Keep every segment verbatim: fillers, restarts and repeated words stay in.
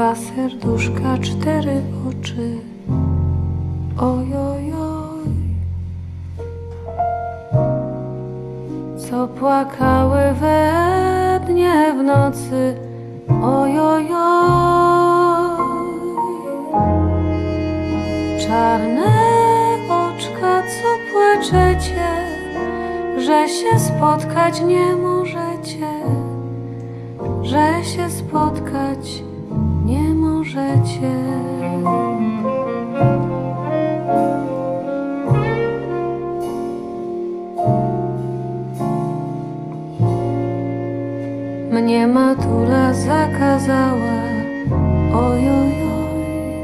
Dwa serduszka, cztery oczy. Oj, oj, oj. Co płakały we dnie w nocy. Oj, oj, oj. Czarne oczka, co płaczecie, że się spotkać nie możecie, że się spotkać nie możecie. Mnie matula zakazała, oj, oj, oj,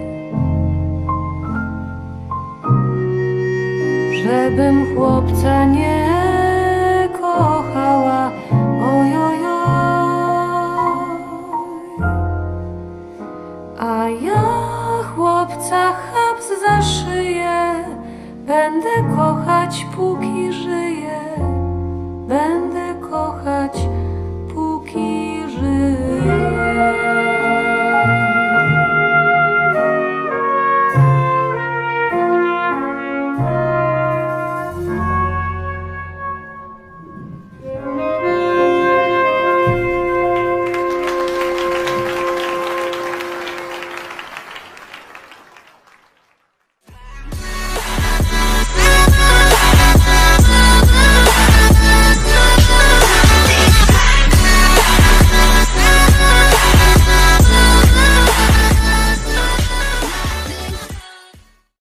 żebym chłopca nie kochała, oj, oj, oj. A ja chłopca chaps za szyję będę kochać, póki żyję.